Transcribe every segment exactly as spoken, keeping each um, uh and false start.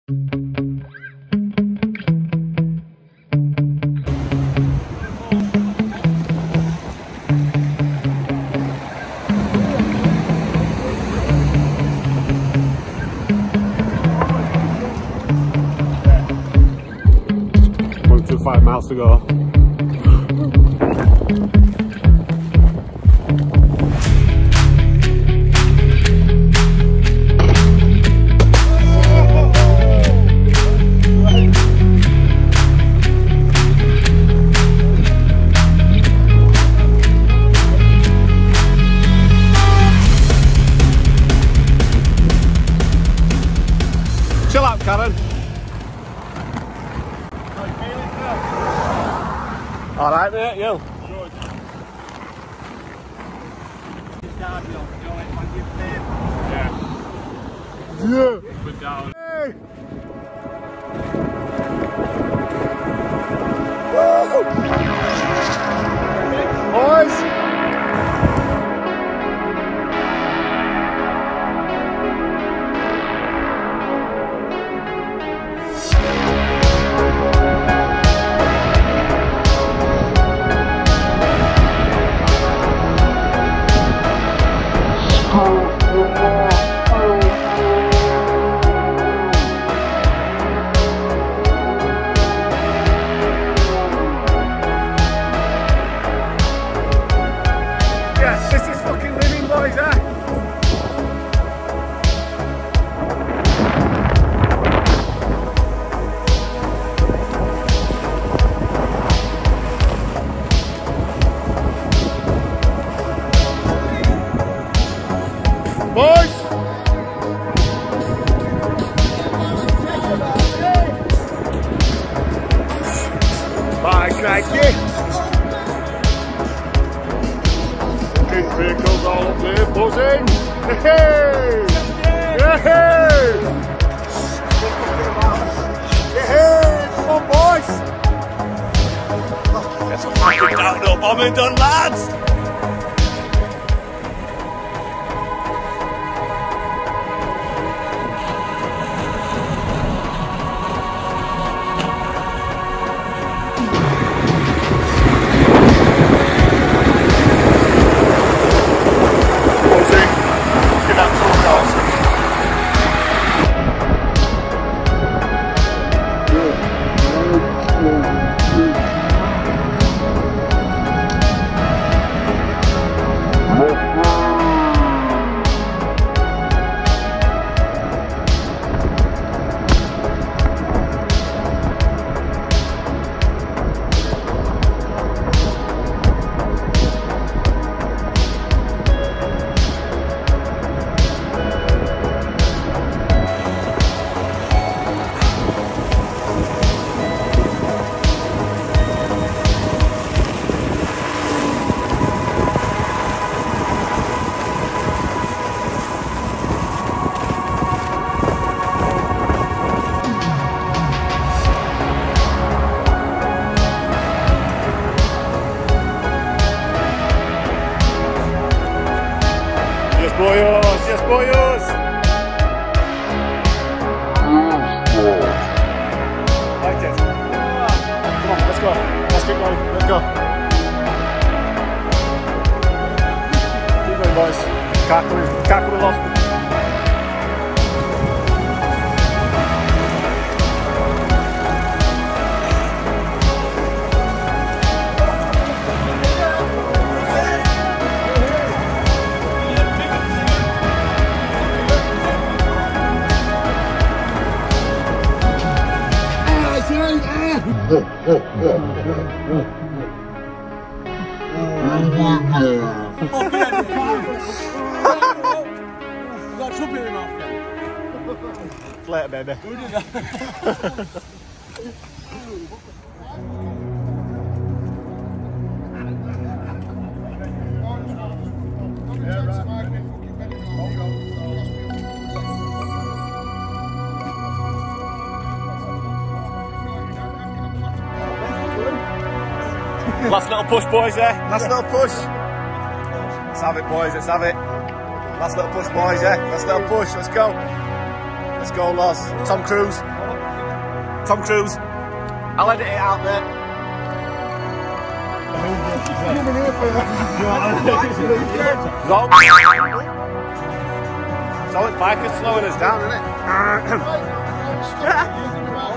Five miles to go. Chill out, Karen. All right, mate, you? Good. Yeah. Yeah. Put down. Hey. Woo! Boys! Boys! Bye, crikey! Fucking vehicles all up there, buzzing! Hey! Hey! Hey! Come on, boys! Get some fucking downhill bombing done, lads! Boyos, yes boyos! Like it. Come on, let's go. Let's keep going. Let's go. Keep going, boys. Cackling. Cackling lost. Later, baby. Last little push, boys, there. Last little push. Let's have it, boys. Let's have it. Last little push, boys, yeah. Last little push. Let's go. Let's go, Loz. Tom Cruise. Tom Cruise. I'll edit it out there. No. Solid bikers slowing us down, isn't it?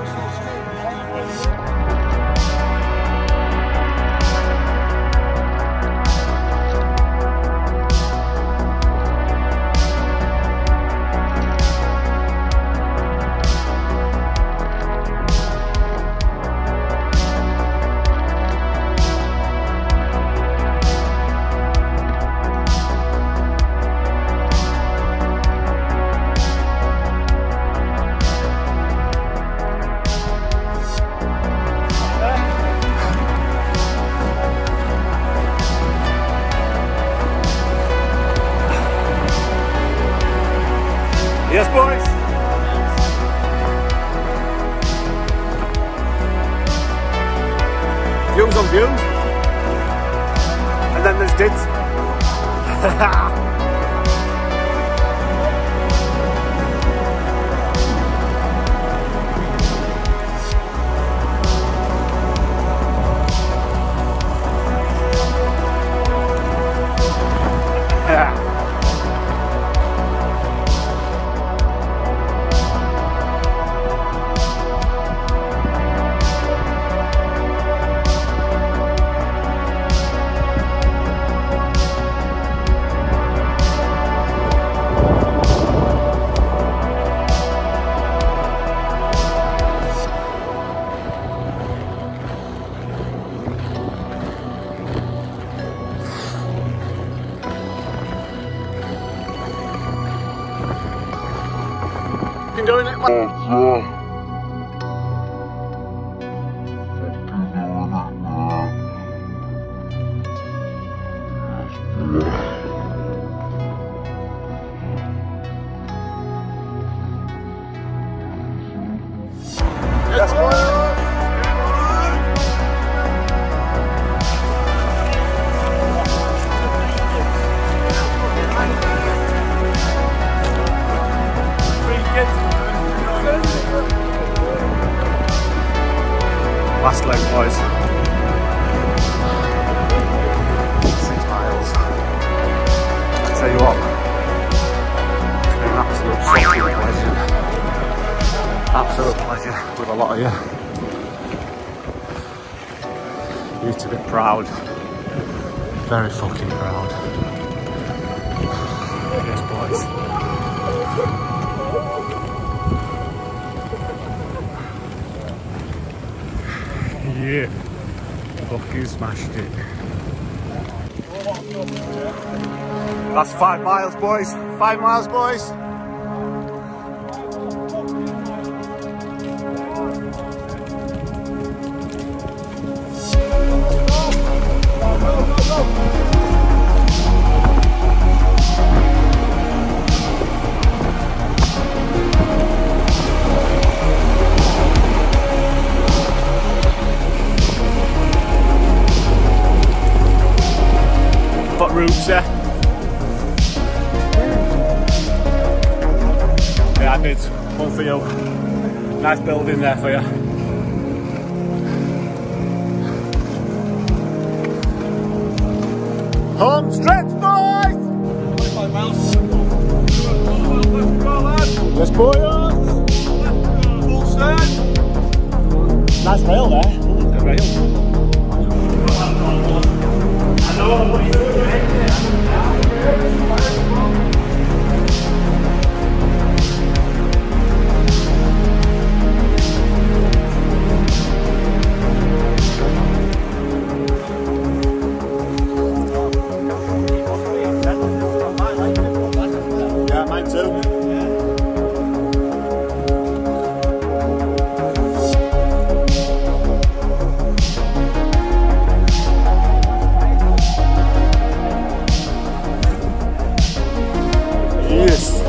Yes, boys. Views on views. And then there's dids. Yeah. Doing it. Yes, boys. Last leg, boys. Six miles. I tell you what, it's been an absolute fucking pleasure. Absolute pleasure with a lot of you. You to be proud. Very fucking proud. Yes, boys. Yeah, fucking smashed it. That's five miles, boys. Five miles, boys. What routes there? Yeah, I did. One for you. Nice building there for you. Home stretch, boys! twenty-five miles. Yes, boys! Full stern. Nice rail there. Good rail. Yeah, mine too. Yes.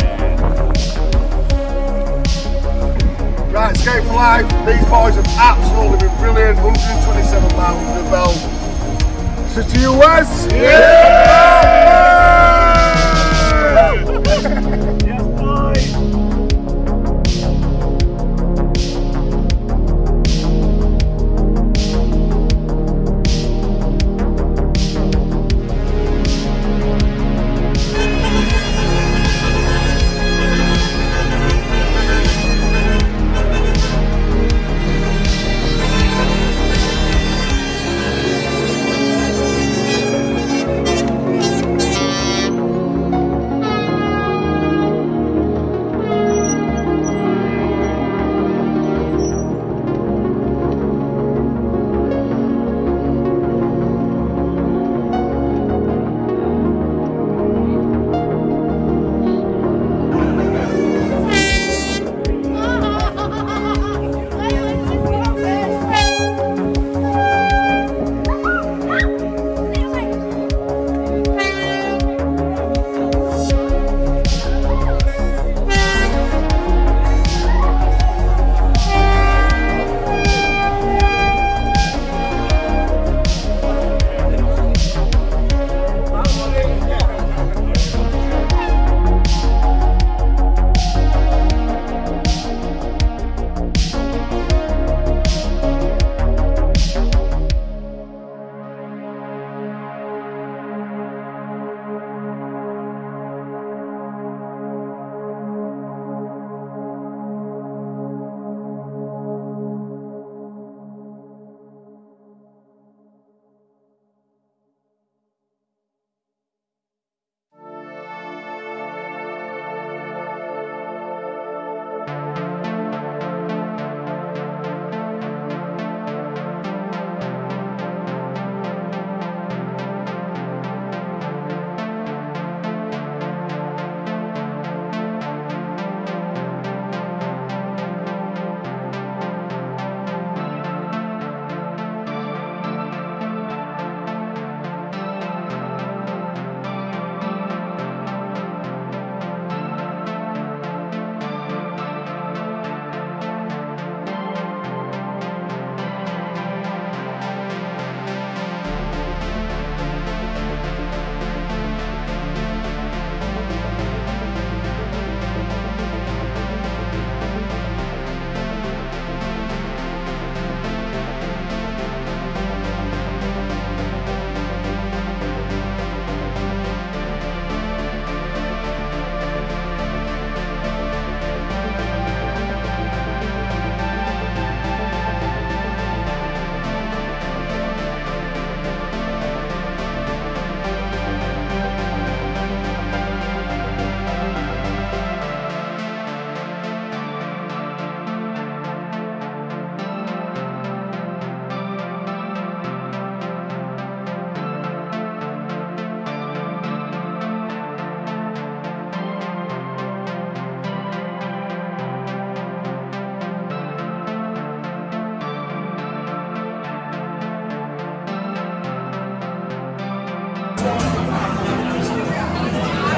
Right, Skate for Life. These boys have absolutely been brilliant. one hundred twenty-seven miles under the belt. So to you, Wes. Yeah! Yes, boys.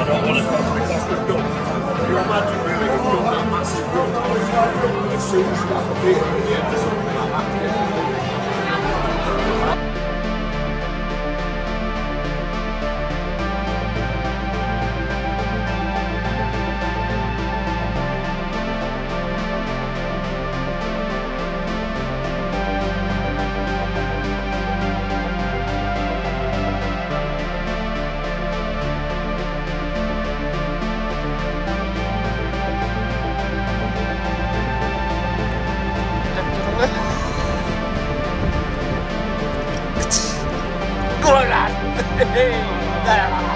don't want to go because we've done. You imagine really we've done that massive run. As soon as you have a beer, yeah, something like that. Go on, lad!